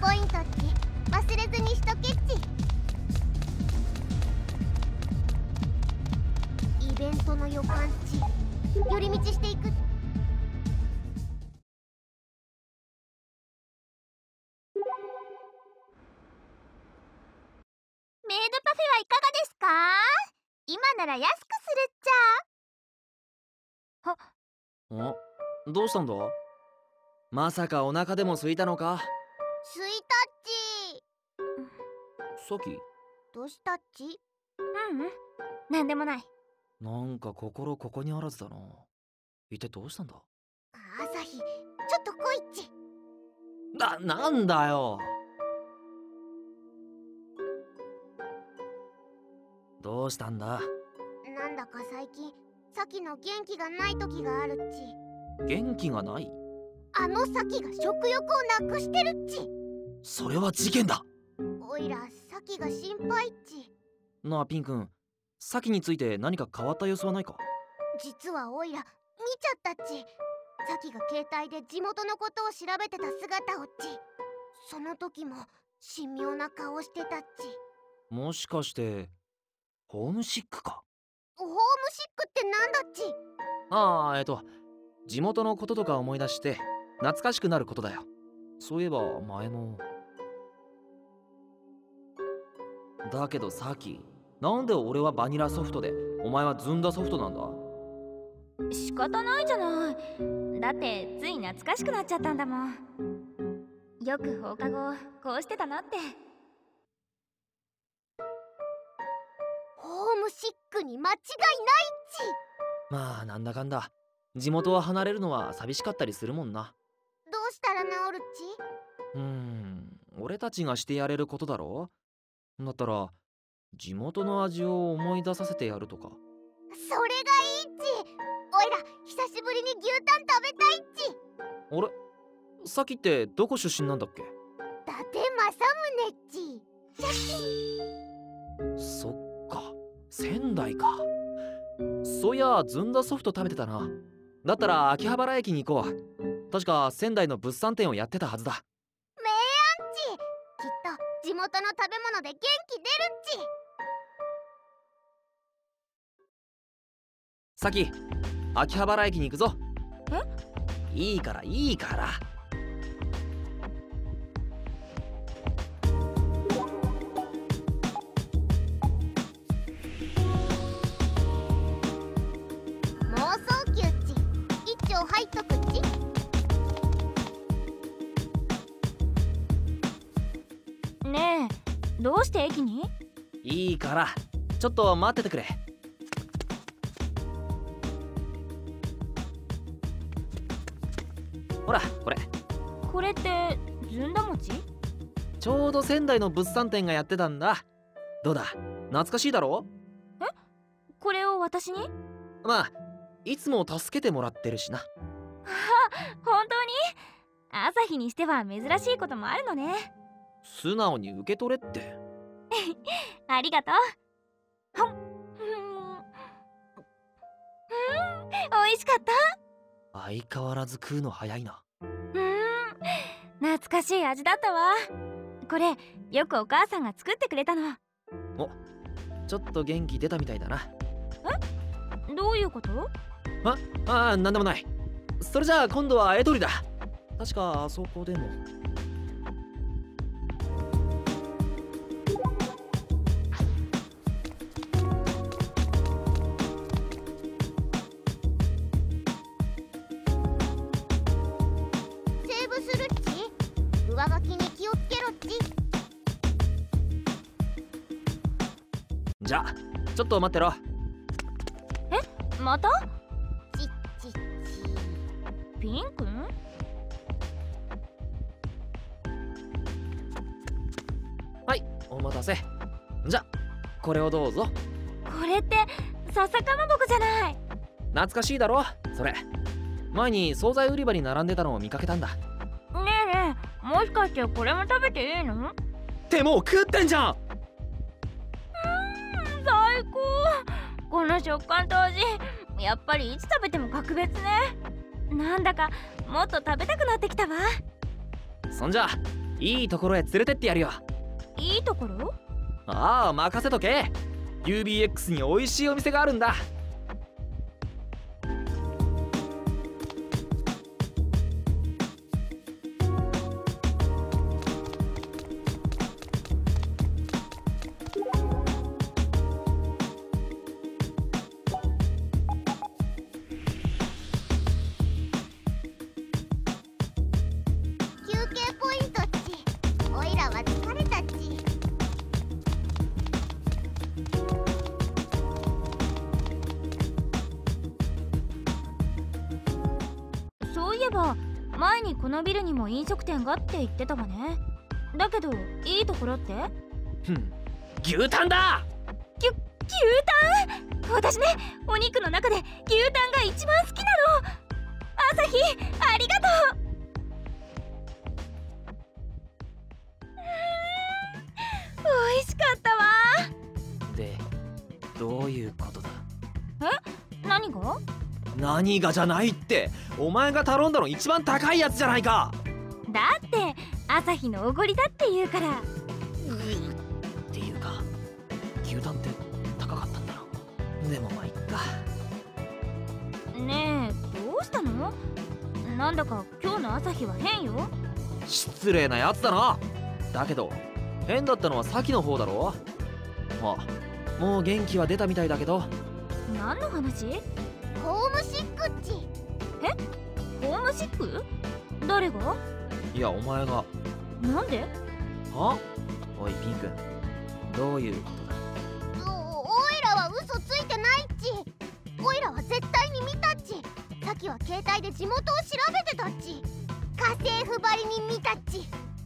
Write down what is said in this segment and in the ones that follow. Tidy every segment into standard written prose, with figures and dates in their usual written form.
ポイントっち忘れずにしとけっち。イベントの予感っち寄り道していく。メイドパフェはいかがですか？今なら安くするっちゃ。 どうしたんだ？まさかお腹でも空いたのか？ すいたっち。 さっきどうしたっち？ なんでもない。 なんか心ここにあらずだな。一体どうしたんだ？ 朝日、ちょっと来いっち。 なんだよ。どうしたんだ？ なんだか最近サキの元気がない時があるっち。 元気がない？ あのサキが食欲をなくしてるっち。 それは事件だ。 おいらサキが心配っち。 なあピン君、サキについて何か変わった様子はないか？ 実はおいら見ちゃったっち。サキが携帯で地元のことを調べてた姿をっち。その時も神妙な顔してたっち。 もしかしてホームシックか？ ホームシックってなんだっち？ 地元のこととか思い出して懐かしくなることだよ。そういえば前も。だけどサキ、なんで俺はバニラソフトでお前はずんだソフトなんだ？ 仕方ないじゃない。だってつい懐かしくなっちゃったんだもん。よく放課後こうしてたなって。 ホームシックに間違いないっち。 まあなんだかんだ地元は離れるのは寂しかったりするもんな。 どうしたら治るっち？ 俺たちがしてやれることだろ。だったら地元の味を思い出させてやるとか。 それがいいっち。おいら久しぶりに牛タン食べたいっち。 あれ、さきってどこ出身なんだっけ？ 伊達政宗っち。シャキン。 そっか、仙台か。そういやずんだソフト食べてたな。だったら秋葉原駅に行こう。確か仙台の物産展をやってたはずだ。 名案っち。きっと地元の食べ物で元気出るっち。 さき、秋葉原駅に行くぞ。 え？ いいからいいから。 妄想球っち。一丁入っとくっち。 ねえ、どうして駅に？ いいからちょっと待っててくれ。ほらこれ。 これってずんだ餅？ ちょうど仙台の物産展がやってたんだ。どうだ、懐かしいだろ？ これを私に？ まあいつも助けてもらってるしな。 本当に？朝日にしては珍しいこともあるのね。 素直に受け取れって。 ありがとう。ほん。美味しかった。 相変わらず食うの早いな。 懐かしい味だったわ。これよくお母さんが作ってくれたの。 お、ちょっと元気出たみたいだな。 どういうこと？ なんでもない。それじゃあ今度はエトリだ。確かあそこでも。 セーブするっち。上書きに気をつけろっち。 じゃあちょっと待ってろ。 また？ ちっちっち。 ピンくん？ はい、お待たせ。じゃこれをどうぞ。 これって笹かまぼこじゃない。 懐かしいだろそれ。前に惣菜売り場に並んでたのを見かけたんだ。 ねえねえ、もしかしてこれも食べていいの？ ってもう食ってんじゃん。 最高。この食感と味、やっぱりいつ食べても格別ね。なんだかもっと食べたくなってきたわ。 そんじゃいいところへ連れてってやるよ。 いいところ？ ああ、任せとけ。 UBX に美味しいお店があるんだ。 休憩ポイントっち。おいらは疲れたっち。 そういえば前にこのビルにも飲食店がって言ってたわね。だけどいいところって？ ふん、牛タンだ。 牛タン？私ね、お肉の中で牛タンが一番好きなの。朝日、ありがとう。美味しかったわ。 で、どういうことだ？ 何が？ 何がじゃないって、お前が頼んだの一番高いやつじゃないか。 だって朝日のおごりだって言うから。 っていうか、牛タンって高かったんだろ。でもまあいっか。 ねえ、どうしたの？なんだか今日の朝日は変よ。 失礼なやつだな。だけど変だったのは先の方だろ。あ、もう元気は出たみたいだけど。 何の話？ ホームシックっち。 ホームシック？誰が？ いや、お前が。 なんで？ は？おいピン君、どういうことだ？ おいらは嘘ついてないっち。おいらは絶対に見たっち。さっきは携帯で地元を調べてたっち。家政婦ばりに見たっち。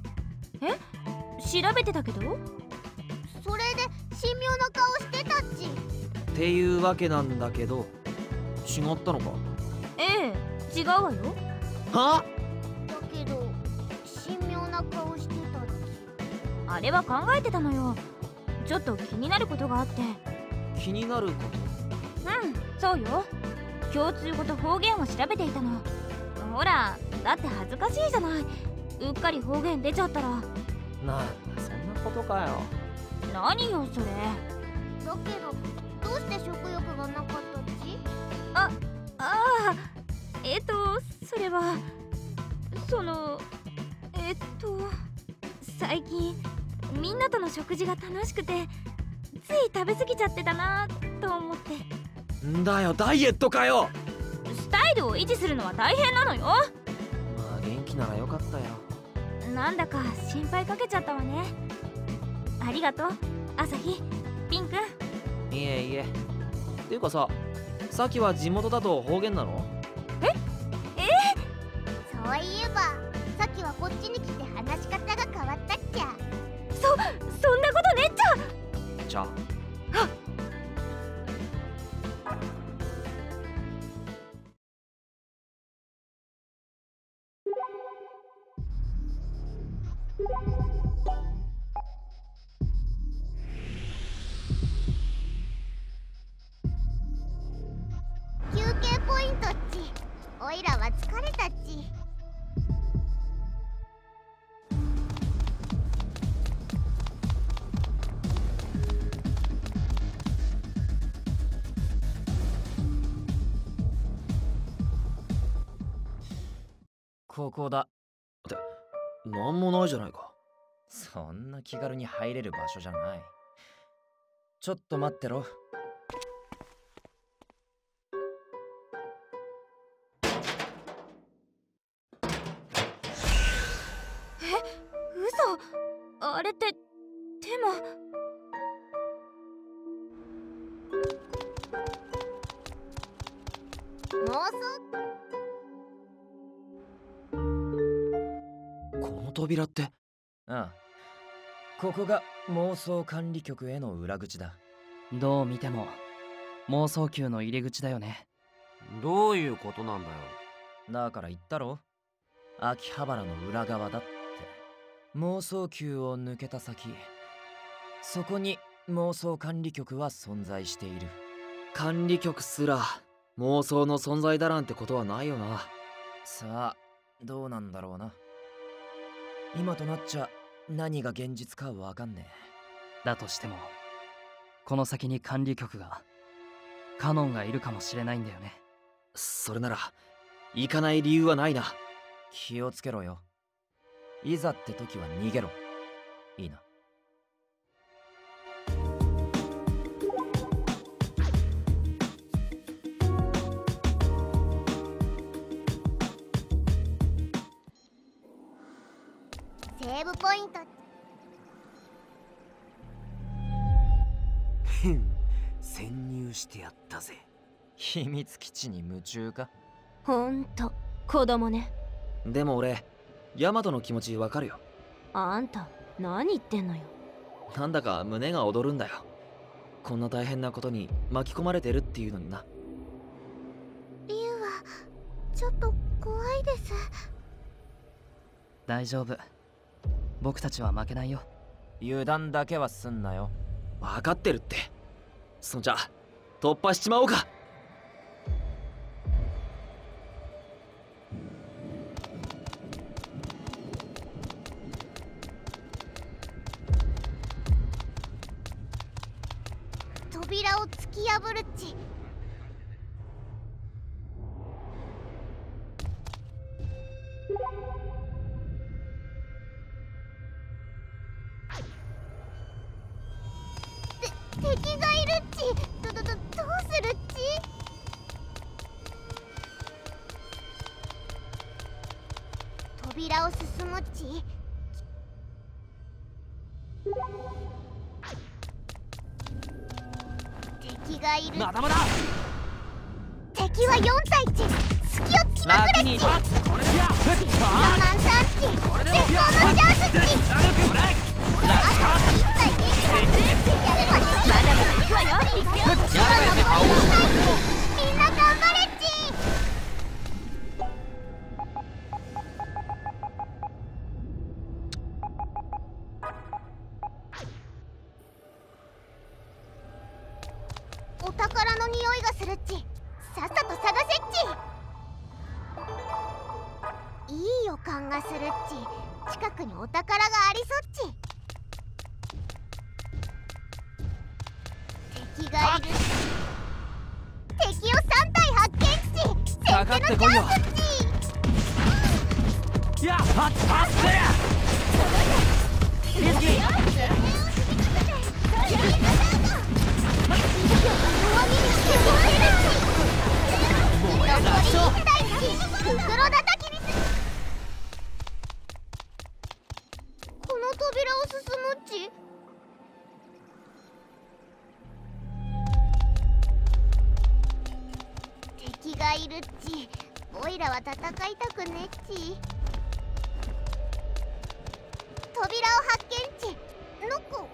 調べてたけど？ それで神妙な顔してたっち。 っていうわけなんだけど、違ったのか？ ええ、違うわよ。 は？ だけど神妙な顔してたっち。 あれは考えてたのよ。ちょっと気になることがあって。 気になること？ うん、そうよ。共通語と方言を調べていたの。ほら、だって恥ずかしいじゃない。うっかり方言出ちゃったら。 なんだ、そんなことかよ。 何よそれ。 だけどどうして食欲がなかったっち？ ああ、それはその最近みんなとの食事が楽しくてつい食べ過ぎちゃってたなと思って。 んだよ、ダイエットかよ。 スタイルを維持するのは大変なのよ。 まあ元気ならよかったよ。 なんだか心配かけちゃったわね。ありがとう朝日、ピンくん。 いえいえ。っていうかさ、さっきは地元だと方言なの？ そういえばさっきはこっちに来て話し方が変わったっちゃ。 そんなことねっちゃ。 じゃあ休憩ポイントっち。おいらは疲れたっち。 ここだ。 ってなんもないじゃないか。 そんな気軽に入れる場所じゃない。ちょっと待ってろ。 嘘？あれってでも妄想？ この扉って。 ああ、ここが妄想管理局への裏口だ。 どう見ても妄想宮の入り口だよね。 どういうことなんだよ。 だから言ったろ、秋葉原の裏側だって。妄想宮を抜けた先、そこに妄想管理局は存在している。 管理局すら妄想の存在だなんてことはないよな。 さあ、どうなんだろうな。 今となっちゃ何が現実かわかんねだとしてもこの先に管理局がカノンがいるかもしれないんだよね。 それなら行かない理由はないな。 気をつけろよ。いざって時は逃げろ。いいな。 セーブポイント。 潜入してやったぜ。 秘密基地に夢中か。 ほんと子供ね。 でも俺ヤマトの気持ちわかるよ。 あんた何言ってんのよ。 なんだか胸が躍るんだよ。こんな大変なことに巻き込まれてるっていうのにな。 リュウはちょっと怖いです。 大丈夫、僕たちは負けないよ。 油断だけはすんなよ。 分かってるって。そんじゃ突破しちまおうか。 扉を突き破るっち。敵がいるっち。どうするっち。扉を進むっち。敵がいる。 まだまだ。 敵は4体っち。隙を突きまくれっち。我慢さんっち。絶好のチャンスっち。みんな頑張れっち。お宝の匂いがするっち。さっさと探せっち。いい予感がするっち。近くにお宝がありそっち。敵がいる。敵を3体発見っち。先手のチャンスっち。 やっはっこの扉を進むっち。敵がいるっち。オイラは戦いたくねっち。扉を発見っち。ノック。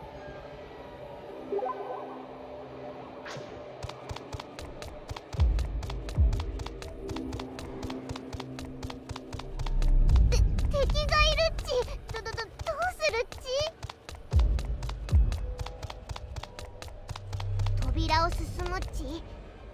敵がいるっち。どうするっち。扉を進むっち。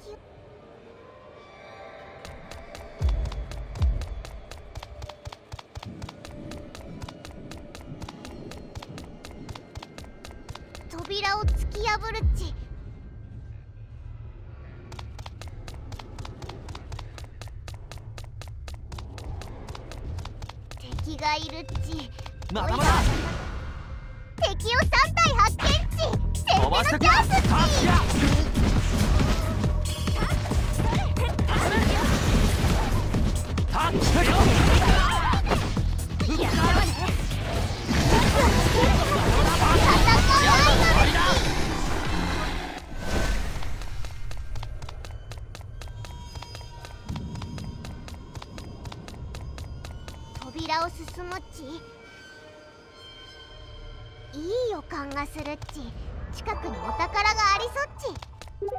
扉を突き破るっち。敵がいるっち。 まだまだ。 敵を3体発見っち。先手のチャンスっち。扉を進むっち。いい予感がするっち。近くにお宝がありそっち。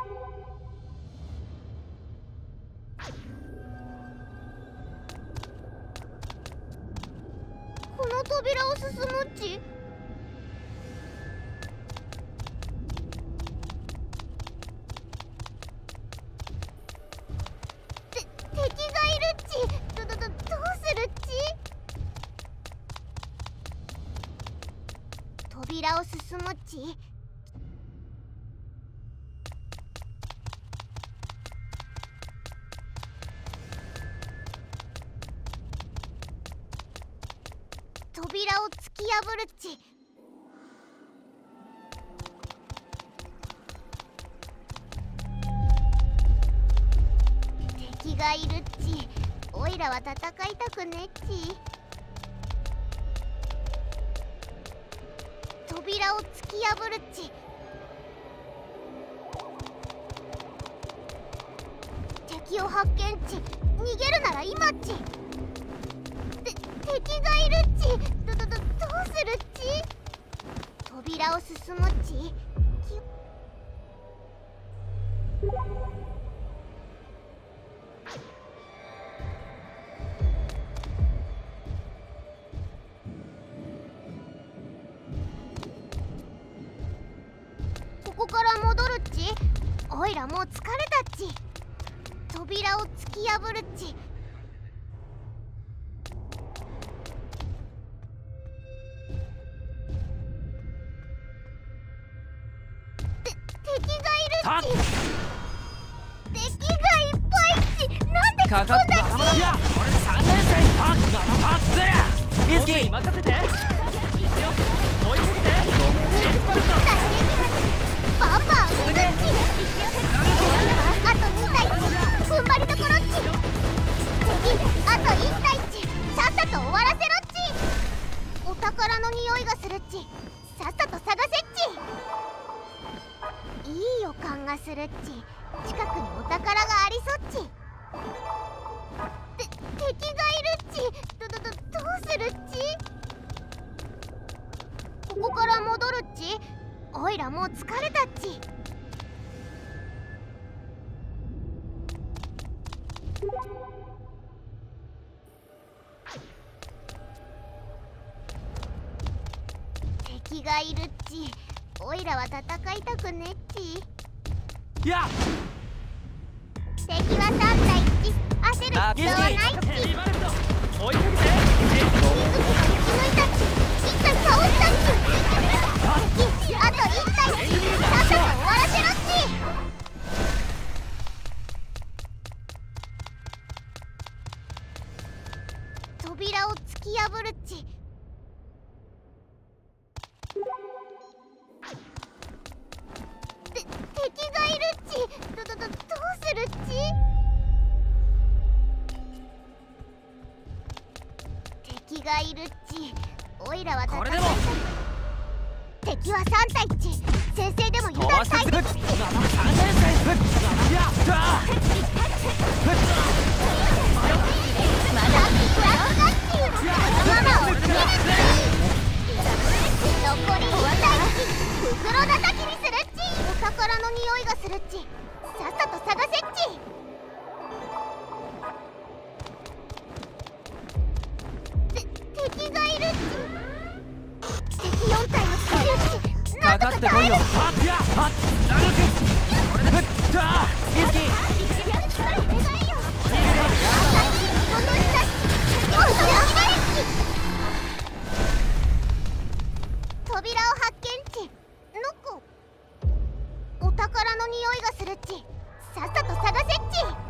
この扉を進むっち。敵がいるっち。どうするっち。 扉を進むっち。扉を突き破るっち。敵がいるっち。おいらは戦いたくねっち。扉を突き破るっち。敵を発見っち。逃げるなら今っち。敵がいるっち。どうするっち。扉を進むっち。ここから戻るっち。おいらもう疲れたっち。扉を突き破るっち。敵がいるっち。敵がいっぱいっち。なんでこんなっち。 いや俺3年生パッミスキー任せて。いくよ追いかけて。 バンバン撃つっち。あと2体っち。踏ん張りどころっち。敵あと1体っち。さっさと終わらせろっち。お宝の匂いがするっち。さっさと探せっち。いい予感がするっち。近くにお宝がありそっち。敵がいるっち。どうするっち。ここから戻るっち。おいらもう疲れたっち。敵がいるっち。おいらは戦いたくねっち。 いや敵は3体っち。焦る必要はないっち。 追いかけて。 水木が生き抜いたっち。1体倒したっち。敵あと1体っち。さっさと終わらせろっち。扉を突き破るっち。敵がいるっち。どうするっち。敵がいるっち。おいらは戦いたい。敵は3体っち。先生でも油断大敵。まだ不安だっち。ママを逃げるっち。残り1体っち。袋叩きにするっち。お宝の匂いがするっち。さっさと探せっち。敵がいるっち。敵4体も来てるっち。なんとか耐えるっち。扉を発見っち。お宝の匂いがするっち。さっさと探せっち。